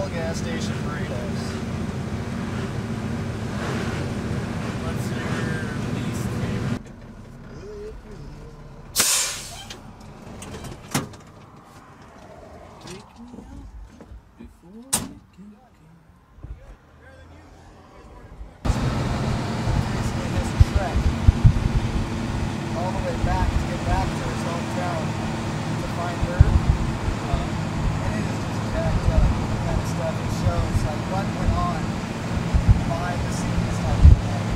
Shell gas station burritos. What's your least favorite? Take me out before we can go. Basically, this trek all the way back to get back to his hometown to find her. And it is just jacked up, the kind of stuff it shows, like what went on behind the scenes of the day.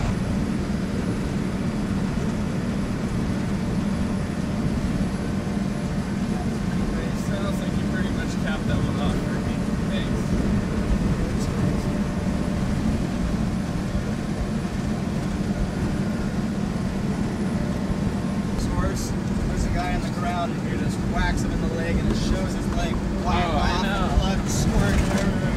It sounds like you pretty much capped that one off for me. Thanks. There's a guy in the crowd and you just whacks him in the leg and it shows his leg flying Oh, I off know. and blood squirting everywhere.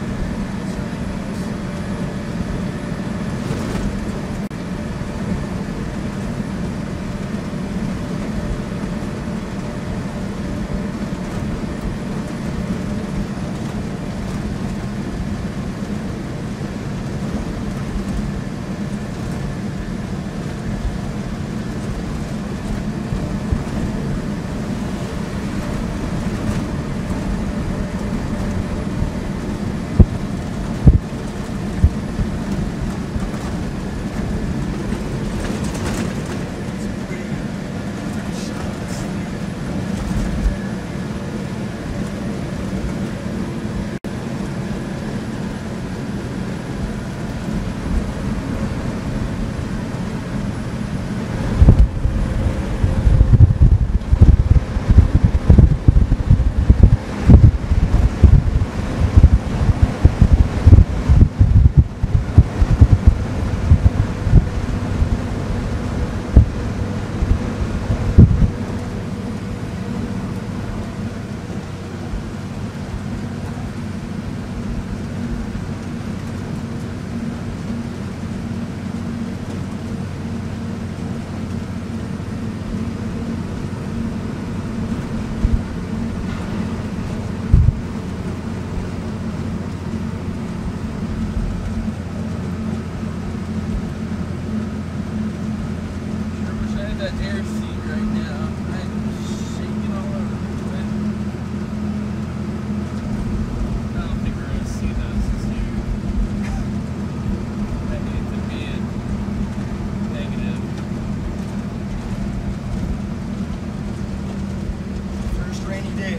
That air seat right now. I'm shaking all over the place. I don't think we're going to see those this year. I hate to be it. Negative. First rainy day.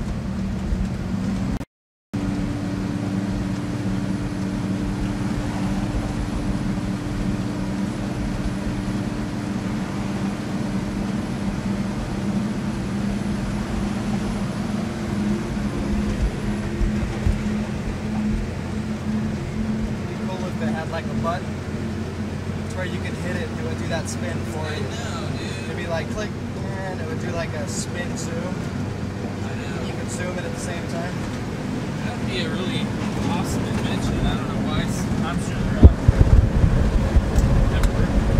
That had like a button to where you could hit it and it would do that spin for I you. know, dude. It'd be like click and it would do like a spin zoom. I know. You could zoom it at the same time. That'd be a really awesome invention. I don't know why. I'm sure they're out there. Never heard of it.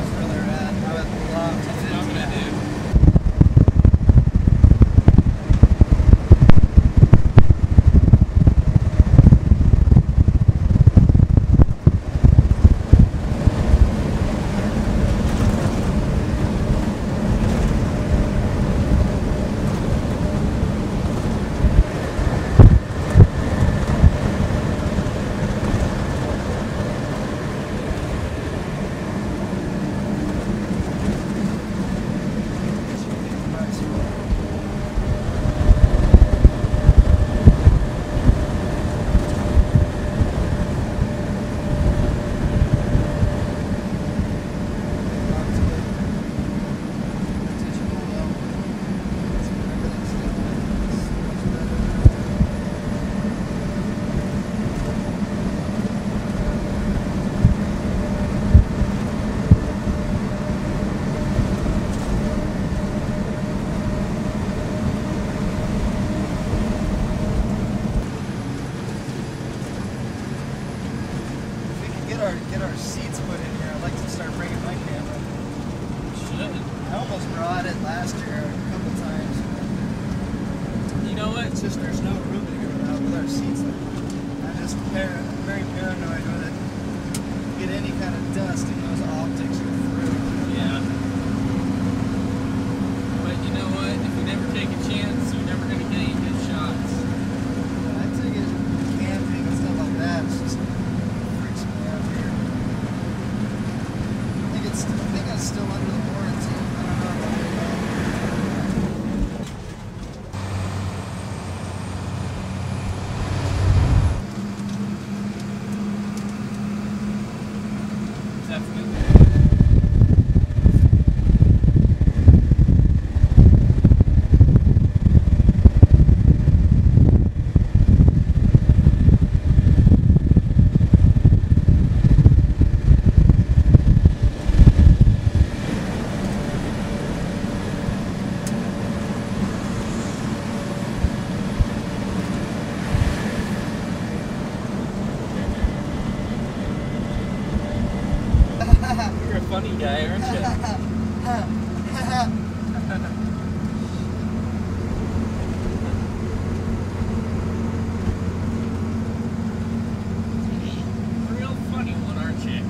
I would love to That's what I'm gonna do. bought it last year a couple times. You know what? It's just there's no room here with our seats. I'm just very paranoid with it. Get any kind of dust in those optics you're through. Yeah. But you know what? If you never take a chance, you're never going to get any good shots. I take it camping and stuff like that. It's just freaks me out here. I think it's still under the warranty. I don't know about it. Definitely. You're a funny guy, aren't you? Real funny one, aren't you?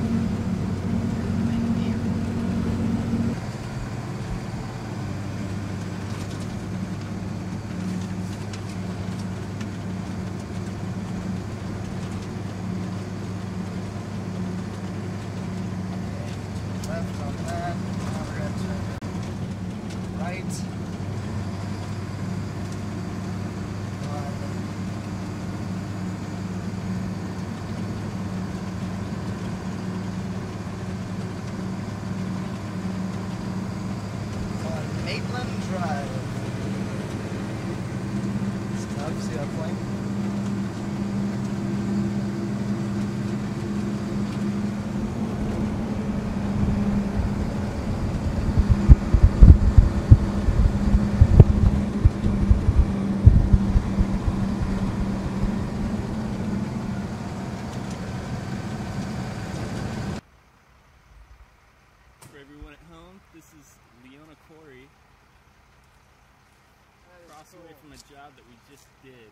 Left on that. Now we're going to turn right. On Maitland Drive. Stop, see that plane? For everyone at home, this is Leona Corey across away from a job that we just did.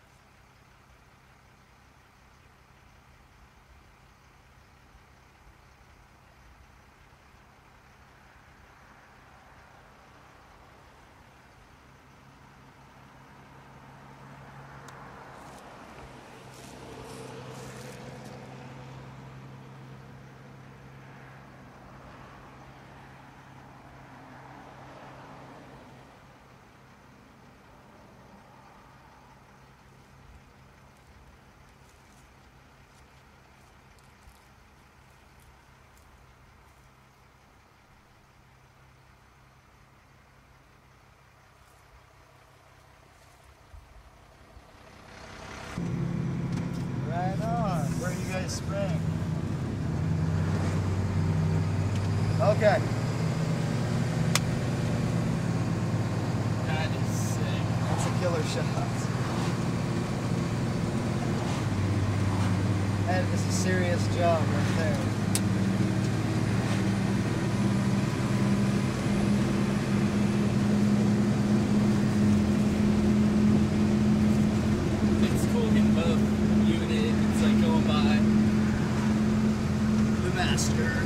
Right on. Where are you guys spraying? Okay. That is sick. That's a killer shot. That is a serious job right there. It's cool in both unit. It's like going by the master.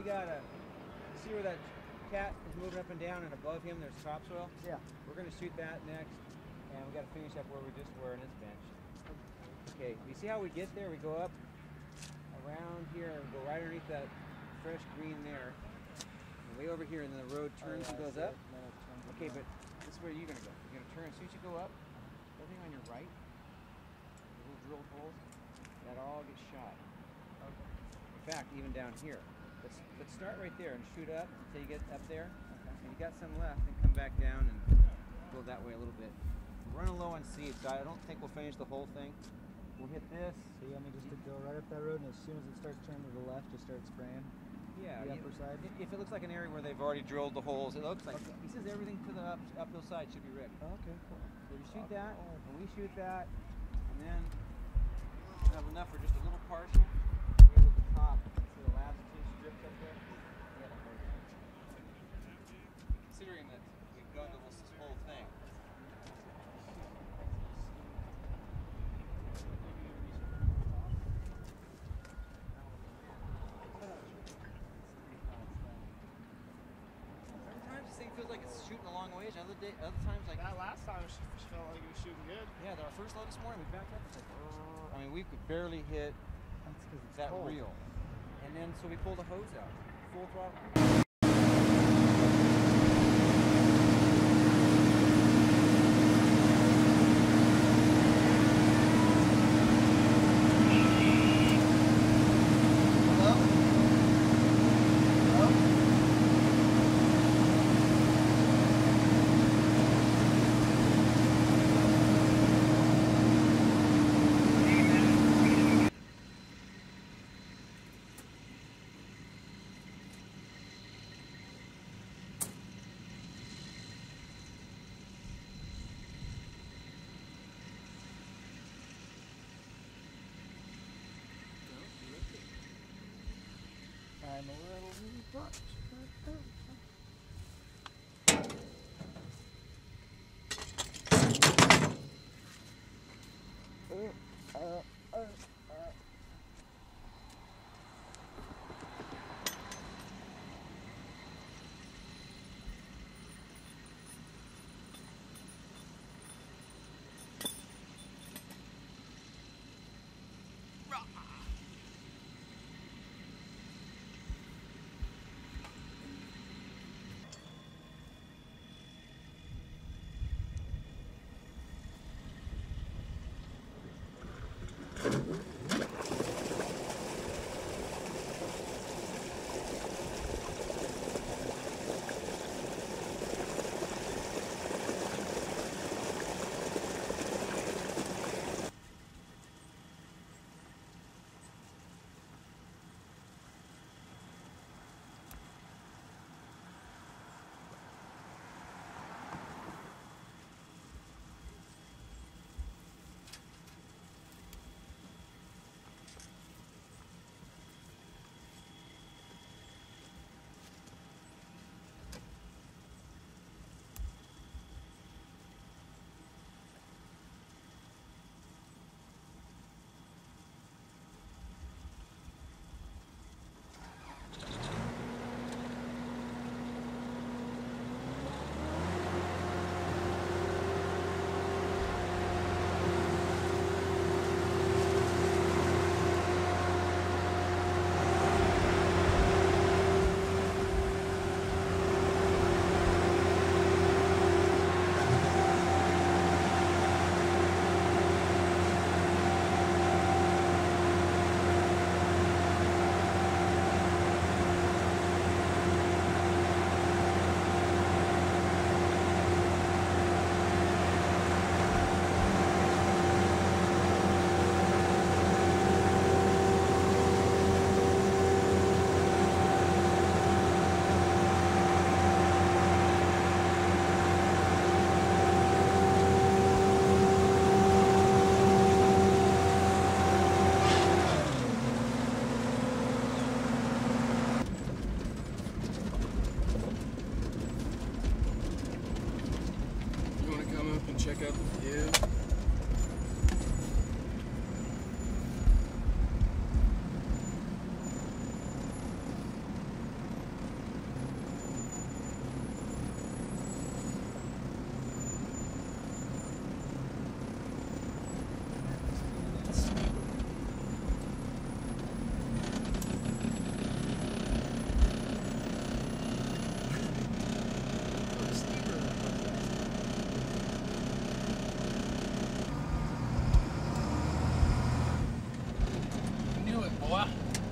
gotta see where that cat is moving up and down, and above him there's topsoil. Yeah. We're gonna shoot that next, and we gotta finish up where we just were in this bench. Okay, you see how we get there? We go up around here and go right underneath that fresh green there. And way over here, and then the road turns and goes up. Okay, but this is where you're gonna go. You're gonna turn. As soon as you go up, everything on your right, the little drill holes, that all gets shot. Okay. In fact, even down here. Let's start right there and shoot up until you get up there. Okay. And you got some left, and come back down and go that way a little bit. We're running low on seeds, so I don't think we'll finish the whole thing. We'll hit this. So you want me just to go right up that road, and as soon as it starts turning to the left, just start spraying? Yeah, The upper side? If it looks like an area where they've already drilled the holes, it looks like. Okay. He says everything to the uphill side should be ready. Oh, okay, cool. So you shoot that, and we shoot that, and then we'll have enough for just a little partial. Here at the top, see the last two strips up there? Yeah, considering that we've gone to this whole thing. Sometimes this thing feels like it's shooting a long ways, and other times like. That last time it felt like it was shooting good. Yeah, our first load this morning, we backed up. It's like, I mean, we could barely hit That's because it's that cold. reel. And then, so we pulled a hose out, full throttle. I'm a little butt. Wow.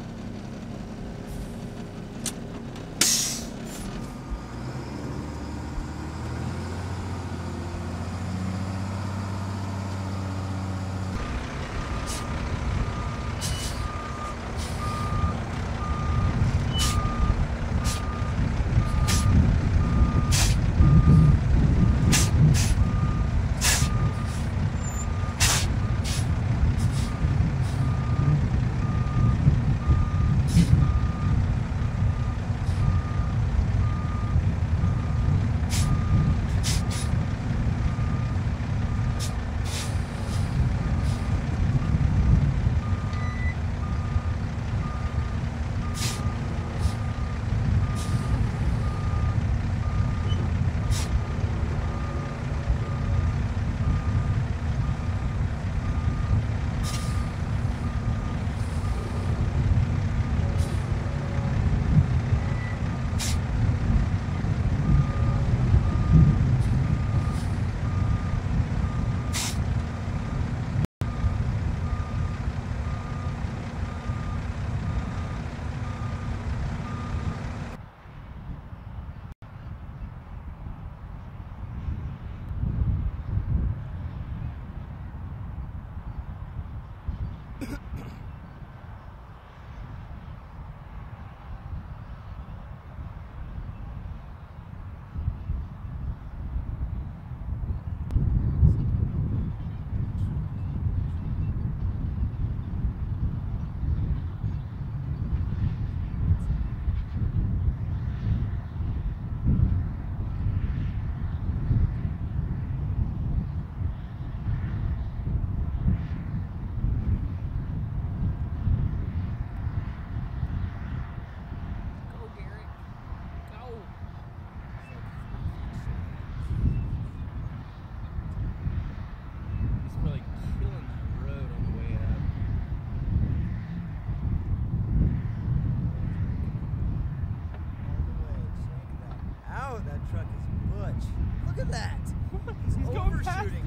Look at that. He's going past overshooting it.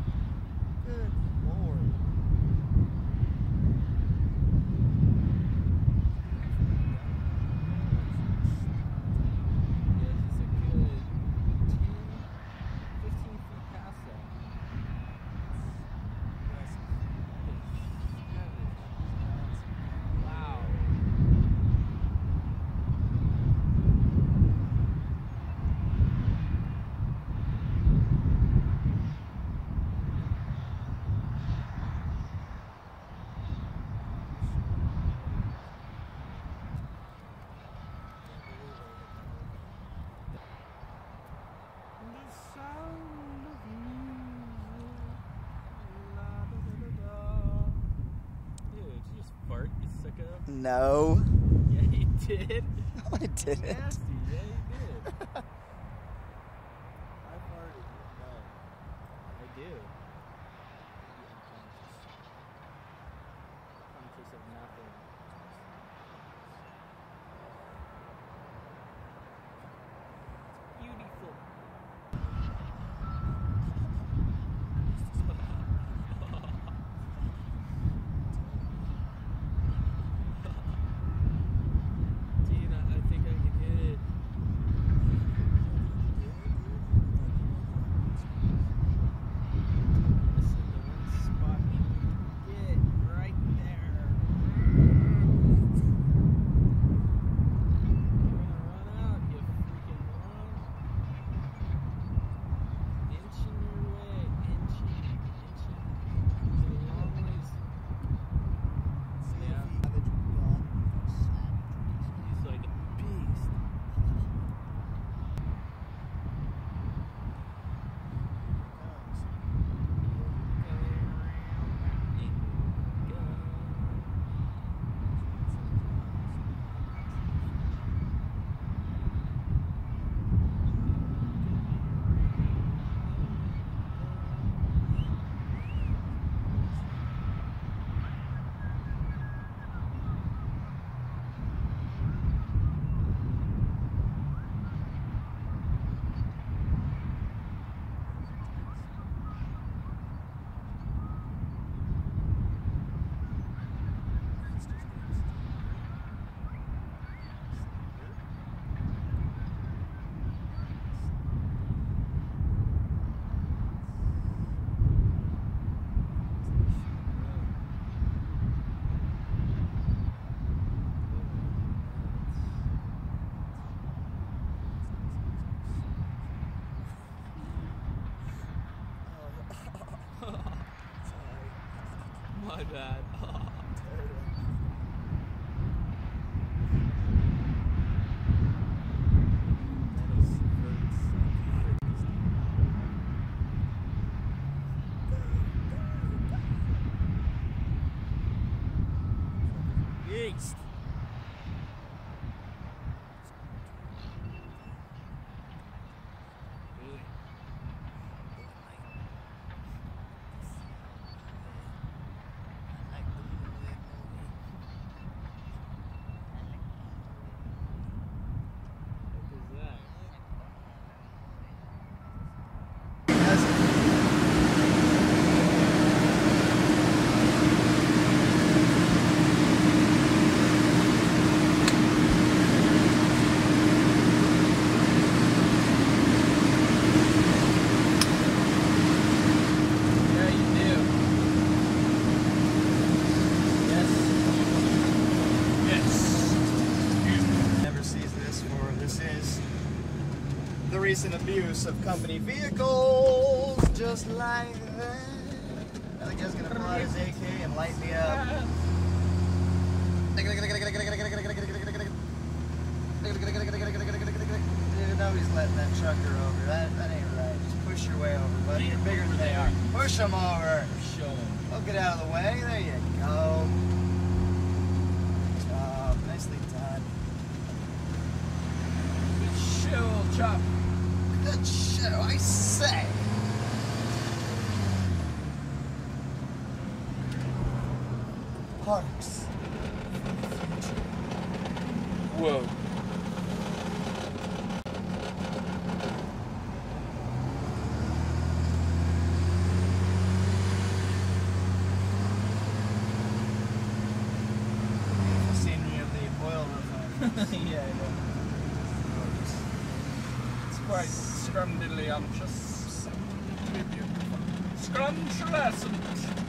Good Lord. Yeah, he's a good 10, 15 feet past that. Wow. Dude, did you just fart, you sicko? No. Yeah, you did. No, I didn't. Nasty, yeah, you did. I farted. No. I do. Conscious of nothing. Beautiful. Dude, I think I can hit it. My bad. Oh. Yeast. Recent abuse of company vehicles, just like that. I think he's gonna pull out his AK and light me up. Dude, nobody's letting that trucker over. That ain't right. Just push your way over, buddy. You're bigger than they are. Push them over. Show them. Oh, get out of the way. There you go. Good job. Nicely done. Good show, chop. Good show, I say. Parks. Whoa. Beautiful scenery of the oil refinery. Yeah, I know. It's quite scrumdiddlyumptious. Scrumptious.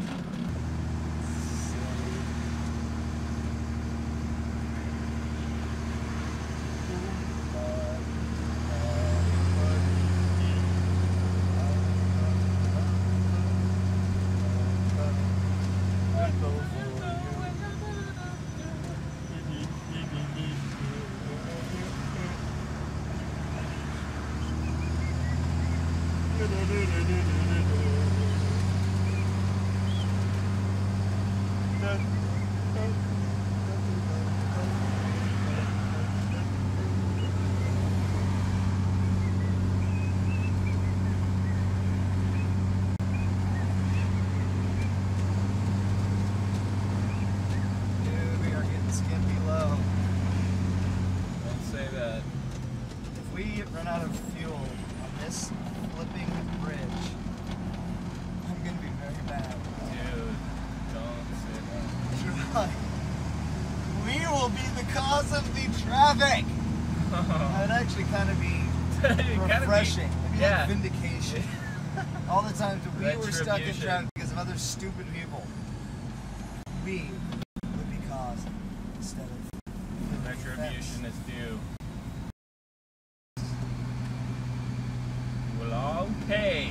Run out of fuel on this flipping bridge, I'm gonna be very bad. Dude, don't say that. We will be the cause of the traffic. That would actually kind of be refreshing. It'd be like vindication. All the times that we were stuck in traffic because of other stupid people, we would be caused instead of Retribution is due. Well, okay.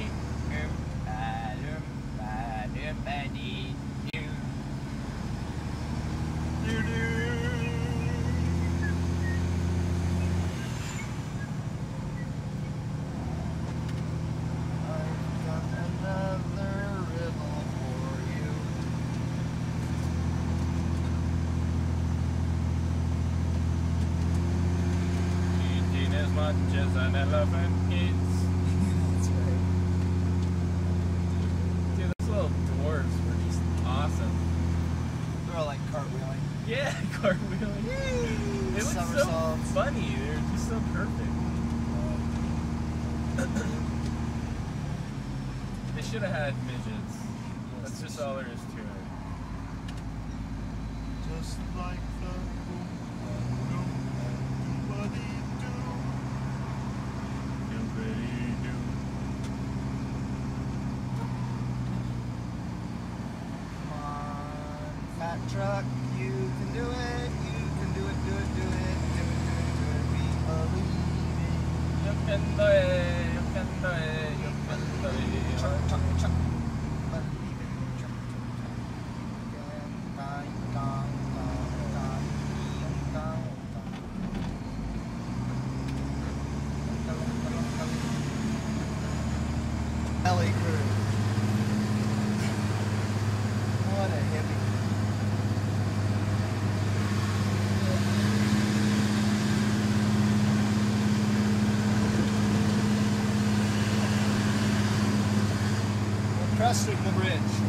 Eating as much as an elephant eats. That's right. Dude, those little dwarves were just awesome. They're all like cartwheeling. Yeah, cartwheeling. They look so Somersaults. funny. They're just so perfect. They should have had midgets. That's just all there is to it. Just like the fat truck, you can do it, you can do it, do it, do it, do it, do it, do it, we believe You can do it, you can do it, you can do it. it. Truck, truck, truck. cresting the bridge.